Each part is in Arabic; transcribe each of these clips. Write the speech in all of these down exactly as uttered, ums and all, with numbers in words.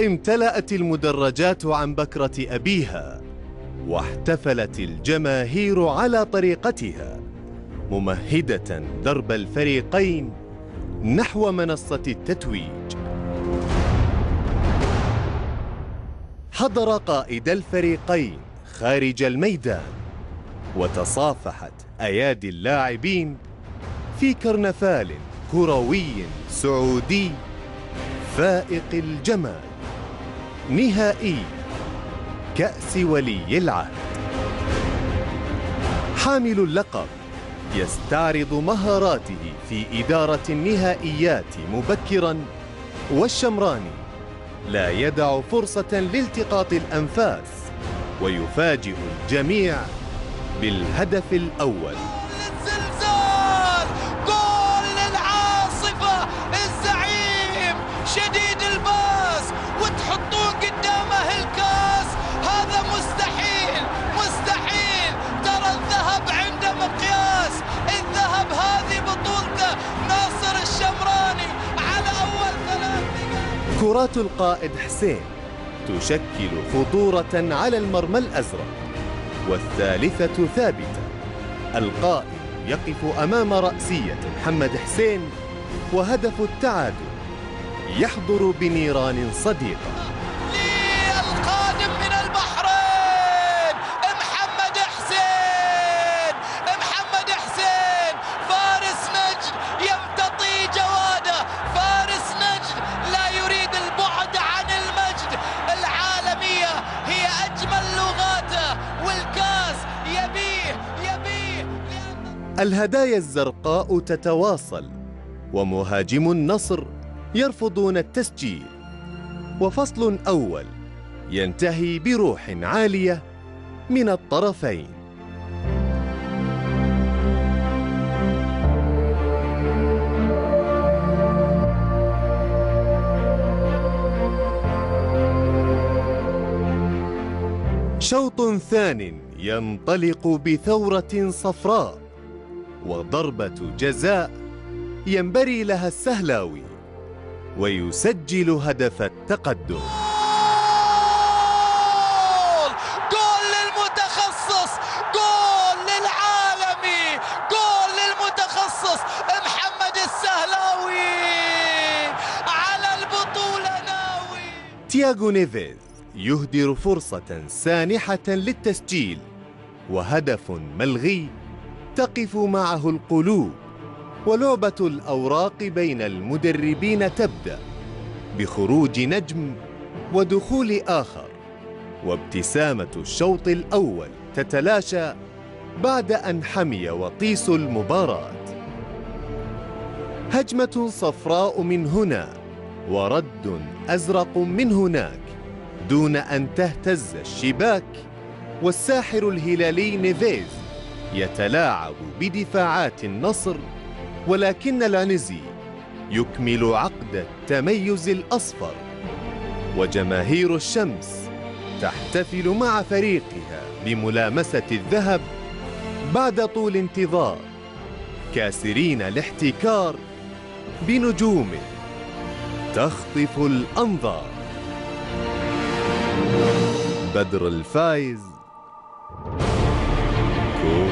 امتلأت المدرجات عن بكرة أبيها، واحتفلت الجماهير على طريقتها، ممهدة درب الفريقين نحو منصة التتويج. حضر قائد الفريقين خارج الميدان، وتصافحت أيادي اللاعبين في كرنفال كروي سعودي فائق الجمال، نهائي كأس ولي العهد. حامل اللقب يستعرض مهاراته في إدارة النهائيات مبكراً، والشمراني لا يدع فرصة لالتقاط الأنفاس، ويفاجئ الجميع بالهدف الأول. الزلزال، جول للعاصفة، الزعيم شديد الباس، وتحطون قدامه الكاس. هذا مستحيل مستحيل، ترى الذهب عنده مقياس، الذهب هذه بطولته. ناصر الشمراني على أول ثلاث دقائق. كرات القائد حسين تشكل خطورة على المرمى الأزرق، والثالثة ثابتة. القائد يقف أمام رأسية محمد حسين، وهدف التعادل يحضر بنيران صديقة. القادم من البحرين محمد حسين، محمد حسين فارس نجد يمتطي جواده، فارس نجد لا يريد البعد عن المجد. العالمية هي أجمل لغاته، والكاس يبيه يبيه لأن... الهدايا الزرقاء تتواصل، ومهاجم النصر يرفضون التسجيل، وفصل أول ينتهي بروح عالية من الطرفين. شوط ثان ينطلق بثورة صفراء، وضربة جزاء ينبري لها السهلاوي، ويسجل هدف التقدم. جول جول للمتخصص، جول للعالمي، جول للمتخصص محمد السهلاوي، على البطولة ناوي. تياغو نيفيز يهدر فرصة سانحة للتسجيل، وهدف ملغي تقف معه القلوب، ولعبة الأوراق بين المدربين تبدأ بخروج نجم ودخول آخر، وابتسامة الشوط الأول تتلاشى بعد أن حمي وطيس المباراة. هجمة صفراء من هنا، ورد أزرق من هناك، دون أن تهتز الشباك، والساحر الهلالي نيفيز يتلاعب بدفاعات النصر، ولكن العنزي يكمل عقد التميز الأصفر. وجماهير الشمس تحتفل مع فريقها بملامسة الذهب بعد طول انتظار، كاسرين الاحتكار بنجوم تخطف الأنظار. بدر الفايز، كو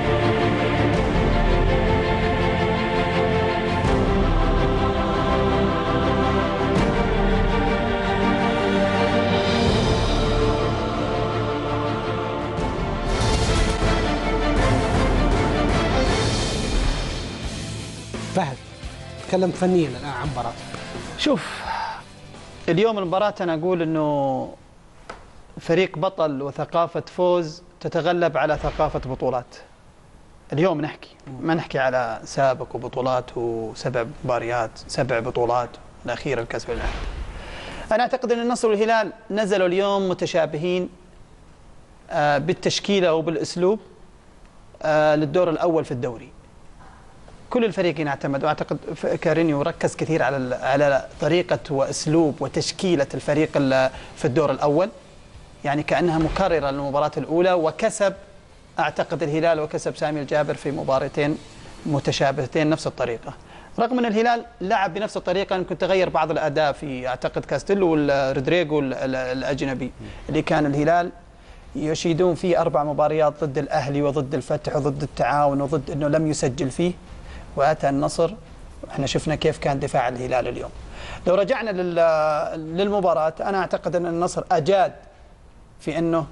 فهد، تكلمت فنيا الآن عن مباراة. شوف، اليوم المباراة أنا أقول أنه فريق بطل وثقافة فوز تتغلب على ثقافة بطولات. اليوم نحكي ما نحكي على سابق وبطولات وسبع مباريات سبع بطولات الأخيرة الكأس العالم. أنا أعتقد أن النصر والهلال نزلوا اليوم متشابهين بالتشكيلة وبالأسلوب للدور الأول في الدوري. كل الفريقين اعتمدوا، أعتقد كارينيو ركز كثير على على طريقة وأسلوب وتشكيلة الفريق في الدور الأول، يعني كأنها مكررة للمباراة الأولى، وكسب أعتقد الهلال وكسب سامي الجابر في مباراتين متشابهتين نفس الطريقة. رغم ان الهلال لعب بنفس الطريقه، يمكن تغير بعض الاداء في اعتقد كاستيلو والرودريجو الاجنبي اللي كان الهلال يشيدون فيه اربع مباريات ضد الاهلي وضد الفتح وضد التعاون وضد انه لم يسجل فيه، واتى النصر. احنا شفنا كيف كان دفاع الهلال اليوم. لو رجعنا للمباراه، انا اعتقد ان النصر اجاد في انه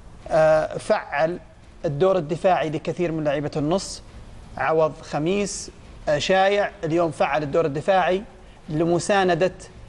فعل الدور الدفاعي لكثير من لاعيبه النص. عوض، خميس، شايع، اليوم فعل الدور الدفاعي لمساندة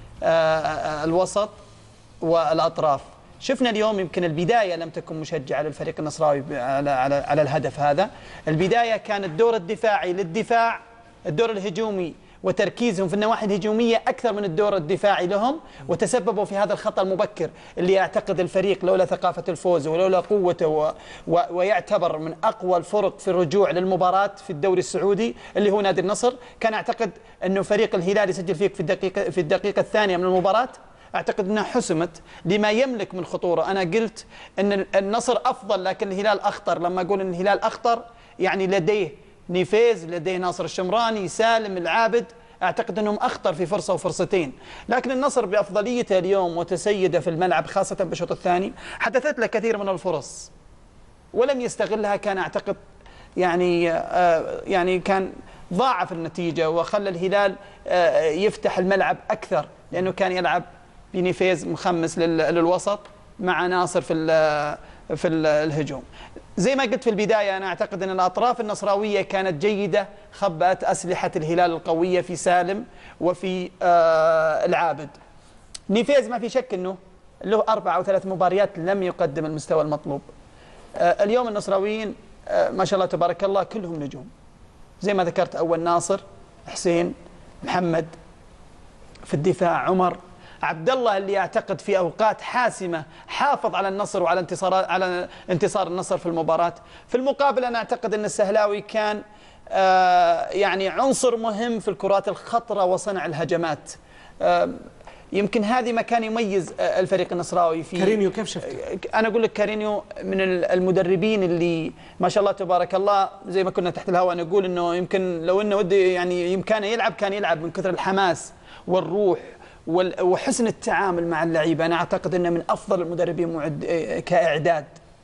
الوسط والأطراف. شفنا اليوم يمكن البداية لم تكن مشجعة للفريق النصراوي على على على الهدف هذا. البداية كان الدور الدفاعي للدفاع، الدور الهجومي وتركيزهم في النواحي الهجومية أكثر من الدور الدفاعي لهم، وتسببوا في هذا الخطأ المبكر اللي أعتقد الفريق لولا ثقافة الفوز ولولا قوته و... و... ويعتبر من أقوى الفرق في الرجوع للمباراة في الدوري السعودي اللي هو نادي النصر. كان أعتقد أنه فريق الهلال يسجل فيك في الدقيقة في الدقيقة الثانية من المباراة، أعتقد أنها حسمت لما يملك من خطورة. أنا قلت أن النصر أفضل لكن الهلال أخطر. لما أقول أن الهلال أخطر يعني لديه نيفيز، لديه ناصر الشمراني، سالم العابد، أعتقد أنهم أخطر في فرصة وفرصتين. لكن النصر بأفضليته اليوم وتسيده في الملعب خاصة بالشوط الثاني حدثت له كثير من الفرص ولم يستغلها. كان أعتقد يعني آه يعني كان ضاعف النتيجة وخلى الهلال آه يفتح الملعب أكثر، لأنه كان يلعب بنيفيز مخمس للوسط مع ناصر في في الهجوم. زي ما قلت في البداية، أنا أعتقد أن الأطراف النصراوية كانت جيدة، خبأت أسلحة الهلال القوية في سالم وفي آه العابد. نيفيز ما في شك أنه له أربع أو ثلاث مباريات لم يقدم المستوى المطلوب. آه اليوم النصراويين آه ما شاء الله تبارك الله كلهم نجوم، زي ما ذكرت أول ناصر، حسين، محمد، في الدفاع عمر، عبد الله اللي يعتقد في اوقات حاسمه حافظ على النصر وعلى انتصار على انتصار النصر في المباراه. في المقابل انا اعتقد ان السهلاوي كان آه يعني عنصر مهم في الكرات الخطره وصنع الهجمات. آه يمكن هذه ما كان يميز الفريق النصراوي في كارينيو. كيف شفته؟ انا اقول لك كارينيو من المدربين اللي ما شاء الله تبارك الله، زي ما كنا تحت الهواء نقول انه يمكن لو انه ودي يعني يمكنه يلعب كان يلعب من كثر الحماس والروح وحسن التعامل مع اللعيبه. انا اعتقد انه من افضل المدربين معد كاعداد.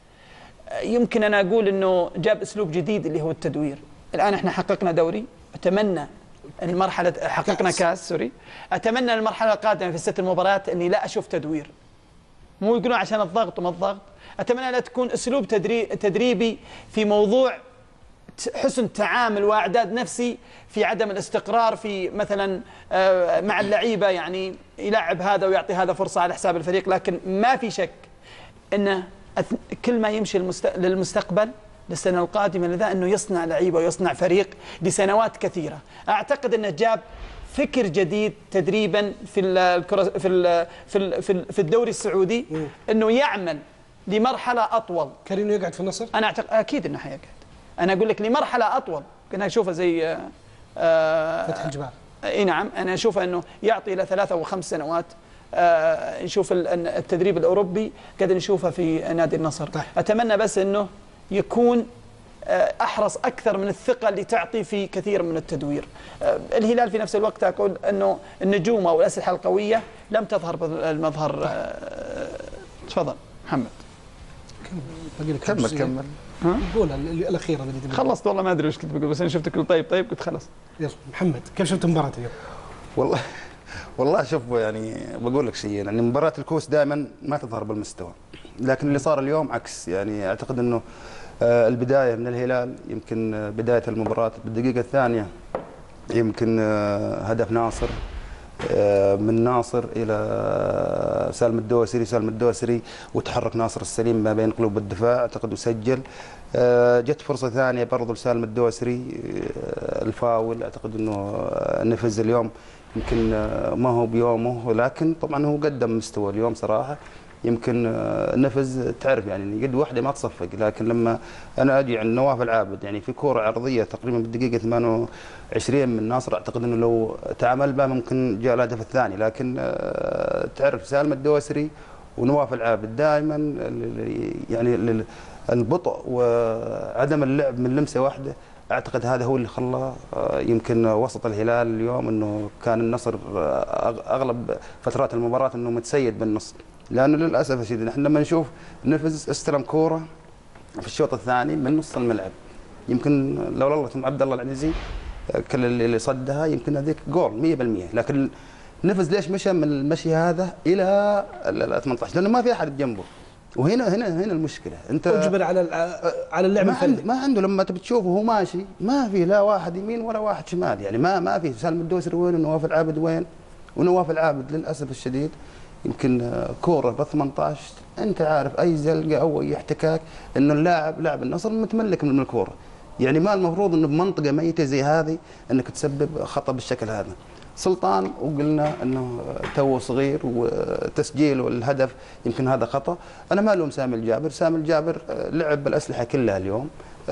يمكن انا اقول انه جاب اسلوب جديد اللي هو التدوير. الان احنا حققنا دوري، اتمنى المرحله حققنا كاس سوري اتمنى المرحله القادمه في الست المباريات اني لا اشوف تدوير، مو يقولون عشان الضغط وما الضغط. اتمنى لا تكون اسلوب تدريبي في موضوع حسن تعامل واعداد نفسي، في عدم الاستقرار في مثلا مع اللعيبه، يعني يلعب هذا ويعطي هذا فرصه على حساب الفريق. لكن ما في شك انه كل ما يمشي للمستقبل للسنه القادمه لذا انه يصنع لعيبه ويصنع فريق لسنوات كثيره. اعتقد انه جاب فكر جديد تدريبا في الكره في ال في ال في, ال في الدوري السعودي، انه يعمل لمرحله اطول. كارينيو يقعد في النصر؟ انا اعتقد اكيد انه حيقعد. انا اقول لك لمرحله اطول، كنا نشوفه زي آه فتح الجبال. اي نعم، انا اشوفه انه يعطي الى ثلاث او خمس سنوات. آه نشوف التدريب الاوروبي قاعد نشوفه في نادي النصر. طيب. اتمنى بس انه يكون آه احرص اكثر من الثقه اللي تعطي في كثير من التدوير. آه الهلال في نفس الوقت اقول انه النجوم او الاسلحه القويه لم تظهر بالمظهر. آه تفضل محمد. كمل كمل كمل قول الاخيره اللي تبي. خلصت والله ما ادري وش كنت بقول، بس انا شفتك طيب طيب قلت خلاص. يلا محمد، كيف شفت المباراه اليوم؟ والله والله شوف، يعني بقول لك شيء، يعني مباراه الكوس دائما ما تظهر بالمستوى، لكن اللي صار اليوم عكس. يعني اعتقد انه البدايه من الهلال، يمكن بدايه المباراه بالدقيقه الثانيه يمكن هدف ناصر، من ناصر الى سالم الدوسري، سالم الدوسري وتحرك ناصر السليم ما بين قلوب الدفاع، اعتقد وسجل. جت فرصه ثانيه برضو لسالم الدوسري، الفاول، اعتقد انه نفذ اليوم يمكن ما هو بيومه، لكن طبعا هو قدم مستوى اليوم صراحه. يمكن نفذ، تعرف يعني قد واحده ما تصفق، لكن لما انا اجي عند نواف العابد يعني في كوره عرضيه تقريبا بالدقيقه ثمانية وعشرين من ناصر، اعتقد انه لو تعامل بها ممكن جاء الهدف الثاني. لكن تعرف سالم الدوسري ونواف العابد دائما يعني البطء وعدم اللعب من لمسه واحده، اعتقد هذا هو اللي خلى يمكن وسط الهلال اليوم انه كان النصر اغلب فترات المباراه انه متسيد بالنص، لانه للاسف الشديد احنا لما نشوف نفز استلم كوره في الشوط الثاني من نص الملعب، يمكن لولا الله عبد الله العنزي كل اللي صدها يمكن هذيك جول مية بالمية، لكن نفز ليش مشى من المشي هذا الى ال ثمانية عشر؟ لانه ما في احد جنبه، وهنا هنا هنا المشكله. انت اجبر على على اللعب ما الفردي، عنده ما عنده لما تبي تشوفه وهو ماشي ما في لا واحد يمين ولا واحد شمال، يعني ما ما في سالم الدوسري وين ونواف العابد وين؟ ونواف العابد للاسف الشديد يمكن كوره ب ثمانية عشر، انت عارف اي زلقه او اي احتكاك انه اللاعب لاعب النصر متملك من الكوره، يعني ما المفروض انه بمنطقه ميته زي هذه انك تسبب خطا بالشكل هذا. سلطان وقلنا انه تو صغير وتسجيله الهدف يمكن هذا خطا، انا ما الوم سامي الجابر، سامي الجابر لعب بالاسلحه كلها اليوم،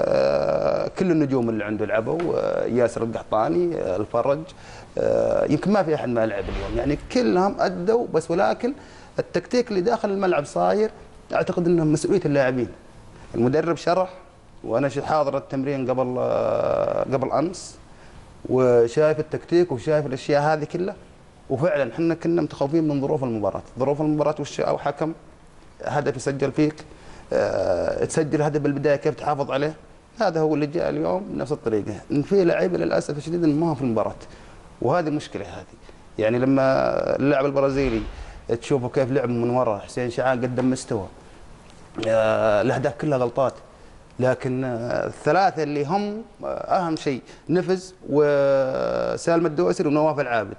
كل النجوم اللي عنده لعبوا، ياسر القحطاني، الفرج، يمكن ما في احد ما لعب اليوم، يعني كلهم ادوا، بس ولكن التكتيك اللي داخل الملعب صاير اعتقد انه مسؤوليه اللاعبين. المدرب شرح وانا حاضر التمرين قبل قبل امس وشايف التكتيك وشايف الاشياء هذه كلها، وفعلا احنا كنا متخوفين من ظروف المباراه، ظروف المباراه وش او حكم هدف يسجل فيك، اه تسجل هدف بالبدايه كيف تحافظ عليه، هذا هو اللي جاء اليوم بنفس الطريقه، ان في لعيبه للاسف الشديد ما هو في المباراه، وهذه مشكله هذه، يعني لما اللاعب البرازيلي تشوفه كيف لعب من ورا، حسين شعان قدم مستوى، اه الاهداف كلها غلطات، لكن الثلاثه اللي هم اهم شيء نفز وسالم الدوسري ونواف العابد،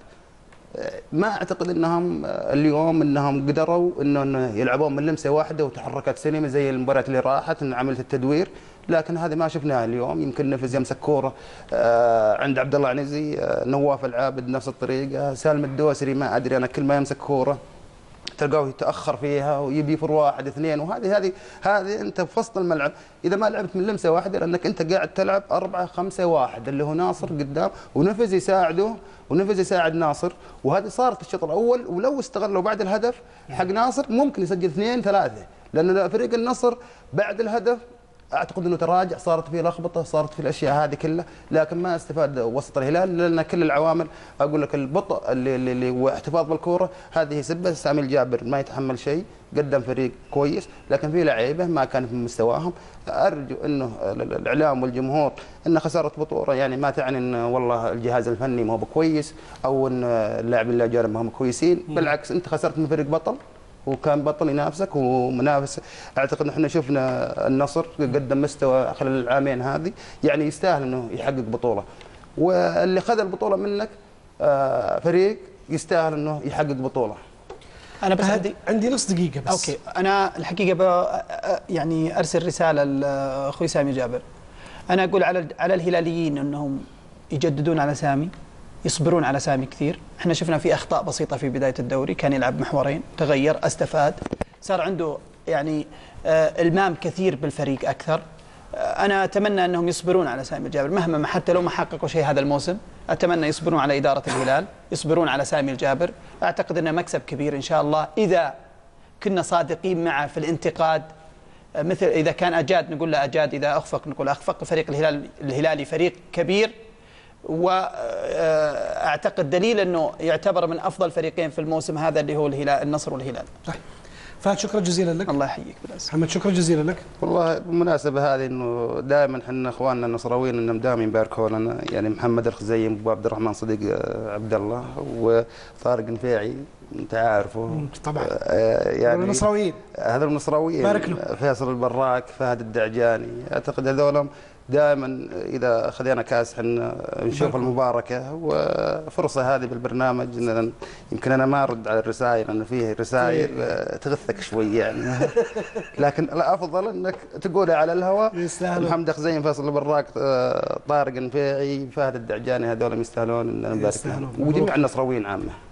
ما اعتقد انهم اليوم انهم قدروا انه يلعبون من لمسه واحده وتحركت سينما زي المباراه اللي راحت ان عملت التدوير، لكن هذا ما شفناه اليوم. يمكن نفز يمسك كوره عند عبد الله عنزي، نواف العابد نفس الطريقه، سالم الدوسري ما ادري انا كل ما يمسك كوره تلقاه يتاخر فيها ويبي يفر واحد اثنين، وهذه هذه هذه انت في وسط الملعب اذا ما لعبت من لمسه واحده، لانك انت قاعد تلعب أربعة خمسة واحد اللي هو ناصر قدام ونفز يساعده ونفز يساعد ناصر، وهذه صارت الشوط الاول، ولو استغلوا بعد الهدف حق ناصر ممكن يسجل اثنين ثلاثه، لان فريق النصر بعد الهدف اعتقد انه تراجع، صارت فيه لخبطه، صارت في الاشياء هذه كلها، لكن ما استفاد وسط الهلال لان كل العوامل اقول لك البطء اللي اللي واحتفاظ بالكوره هذه سبه. سامي الجابر ما يتحمل شيء، قدم فريق كويس، لكن في لعيبه ما كان في مستواهم، ارجو انه الاعلام والجمهور ان خساره بطوله يعني ما تعني ان والله الجهاز الفني ما هو كويس او ان اللاعبين اللي جانب ما هم كويسين، بالعكس انت خسرت من فريق بطل وكان بطل ينافسك ومنافس. اعتقد احنا شفنا النصر قدم مستوى خلال العامين هذه، يعني يستاهل انه يحقق بطوله، واللي خذ البطوله منك فريق يستاهل انه يحقق بطوله. انا بس عندي عندي نص دقيقه بس. اوكي، انا الحقيقه يعني ارسل رساله لاخوي سامي جابر، انا اقول على على الهلاليين انهم يجددون على سامي، يصبرون على سامي كثير. احنا شفنا في اخطاء بسيطه في بدايه الدوري، كان يلعب محورين، تغير، استفاد، صار عنده يعني آه المام كثير بالفريق اكثر. آه انا اتمنى انهم يصبرون على سامي الجابر مهما ما، حتى لو ما حققوا شيء هذا الموسم، اتمنى يصبرون على اداره الهلال، يصبرون على سامي الجابر. اعتقد انه مكسب كبير ان شاء الله اذا كنا صادقين معه في الانتقاد، آه مثل اذا كان اجاد نقول له اجاد، اذا اخفق نقول اخفق. فريق الهلال الهلالي فريق كبير، واعتقد دليل انه يعتبر من افضل فريقين في الموسم هذا اللي هو الهلال، النصر والهلال. صح. فهد شكرا جزيلا لك. الله يحييك. محمد شكرا جزيلا لك. والله بالمناسبه هذه انه دائما احنا اخواننا النصراويين انهم دائما يباركوا لنا، يعني محمد الخزيم ابو عبد الرحمن صديق عبد الله وطارق نفيعي انت عارفه طبعا يعني النصراويين، هذول النصراويين، بارك له. فيصل البراك، فهد الدعجاني، اعتقد هذول دائما اذا خذينا كاس احنا نشوف المباركه، وفرصه هذه بالبرنامج ان يمكن انا ما ارد على الرسائل لان فيه رسائل تغثك شوي يعني لكن الافضل انك تقولها على الهواء. محمد خزين، فيصل البراك، طارق النفيعي، فهد الدعجاني، هذول يستاهلون ان نبارك لهم، وجميع النصراويين عامه.